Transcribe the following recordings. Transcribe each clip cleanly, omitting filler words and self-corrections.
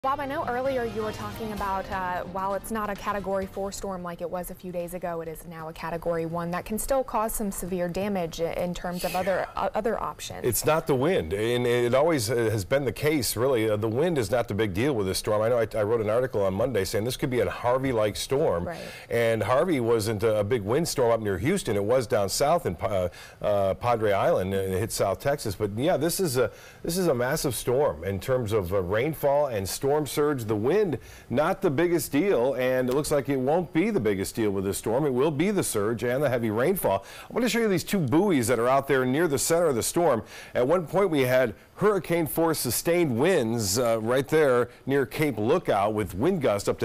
Bob, I know earlier you were talking about while it's not a Category 4 storm like it was a few days ago, it is now a Category 1 that can still cause some severe damage in terms of other options. It's not the wind, and it always has been the case, really. The wind is not the big deal with this storm. I know I wrote an article on Monday saying this could be a Harvey-like storm, right. And Harvey wasn't a big windstorm up near Houston. It was down south in Padre Island, and it hit South Texas. But yeah, this is a massive storm in terms of rainfall and storm surge. The wind, not the biggest deal, and it looks like it won't be the biggest deal with this storm. It will be the surge and the heavy rainfall. I want to show you these two buoys that are out there near the center of the storm. At one point we had hurricane force sustained winds right there near Cape Lookout with wind gusts up to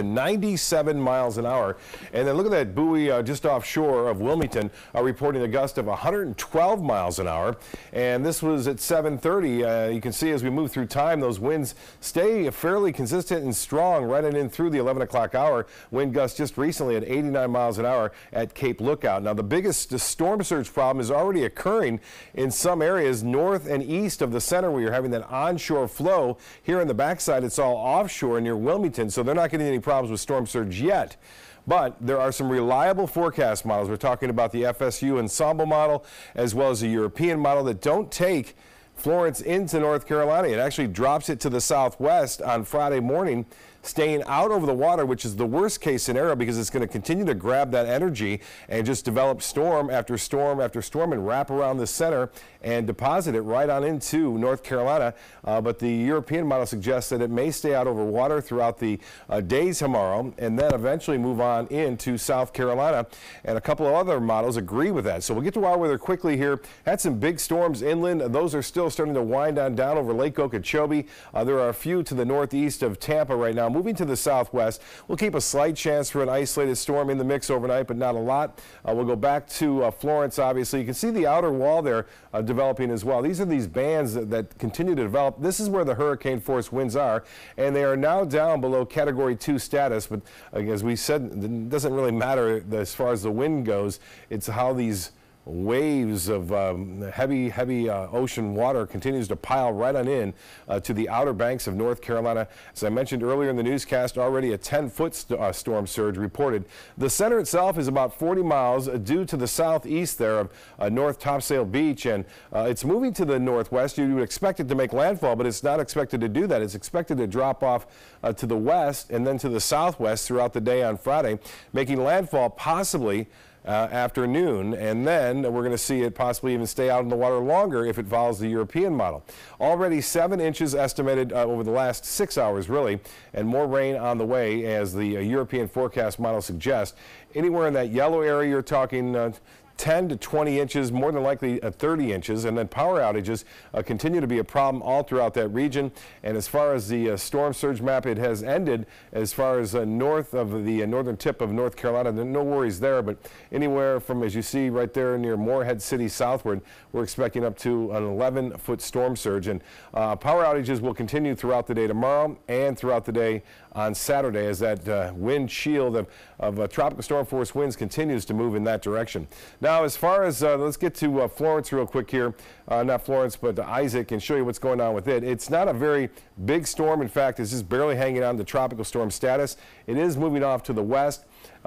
97 miles an hour. And then look at that buoy just offshore of Wilmington reporting a gust of 112 miles an hour. And this was at 7:30. You can see as we move through time, those winds stay fairly consistent and strong right in through the 11 o'clock hour. Wind gusts just recently at 89 miles an hour at Cape Lookout. Now the biggest storm surge problem is already occurring in some areas north and east of the center where you're having that onshore flow. Here in the backside, it's all offshore near Wilmington, so they're not getting any problems with storm surge yet. But there are some reliable forecast models. We're talking about the FSU Ensemble model as well as the European model that don't take Florence into North Carolina. It actually drops it to the southwest on Friday morning, staying out over the water, which is the worst case scenario because it's going to continue to grab that energy and just develop storm after storm after storm and wrap around the center and deposit it right on into North Carolina. But the European model suggests that it may stay out over water throughout the days tomorrow and then eventually move on into South Carolina. And a couple of other models agree with that. So we'll get to our weather quickly here. Had some big storms inland. Those are still starting to wind on down over Lake Okeechobee. There are a few to the northeast of Tampa right now. Moving to the southwest, we'll keep a slight chance for an isolated storm in the mix overnight, but not a lot. We'll go back to Florence, obviously. You can see the outer wall there developing as well. These are these bands that continue to develop. This is where the hurricane force winds are, and they are now down below Category 2 status. But as we said, it doesn't really matter as far as the wind goes. It's how these waves of heavy ocean water continues to pile right on in to the outer banks of North Carolina. As I mentioned earlier in the newscast, already a 10-foot storm surge reported. The center itself is about 40 miles due to the southeast there of North Topsail Beach, and it's moving to the northwest. You would expect it to make landfall, but it's not expected to do that. It's expected to drop off to the west and then to the southwest throughout the day on Friday, making landfall possibly afternoon, and then we're going to see it possibly even stay out in the water longer if it follows the European model. Already 7 inches estimated over the last 6 hours, really, and more rain on the way as the European forecast model suggests. Anywhere in that yellow area, you're talking 10 to 20 inches, more than likely 30 inches, and then power outages continue to be a problem all throughout that region. And as far as the storm surge map, it has ended as far as north of the northern tip of North Carolina. There are no worries there, but anywhere from, as you see right there near Morehead City southward, we're expecting up to an 11-foot storm surge. And power outages will continue throughout the day tomorrow and throughout the day on Saturday as that wind shield of tropical storm force winds continues to move in that direction. Now, as far as, let's get to Florence real quick here. Not Florence, but Isaac, and show you what's going on with it. It's not a very big storm. In fact, it's just barely hanging on to tropical storm status. It is moving off to the west.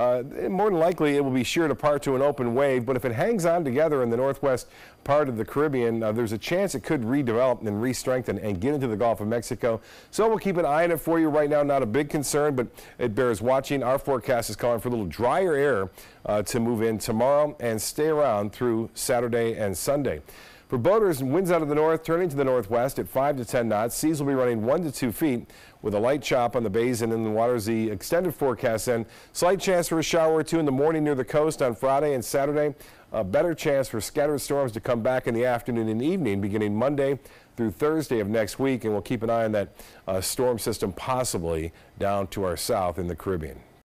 More than likely, it will be sure to part to an open wave, but if it hangs on together in the northwest part of the Caribbean, there's a chance it could redevelop and re-strengthen and get into the Gulf of Mexico. So we'll keep an eye on it for you right now. Not a big concern, but it bears watching. Our forecast is calling for a little drier air to move in tomorrow and stay around through Saturday and Sunday. For boaters, winds out of the north turning to the northwest at 5 to 10 knots. Seas will be running 1 to 2 feet with a light chop on the bays and in the waters. The extended forecast and slight chance for a shower or two in the morning near the coast on Friday and Saturday. A better chance for scattered storms to come back in the afternoon and evening beginning Monday through Thursday of next week. And we'll keep an eye on that storm system possibly down to our south in the Caribbean.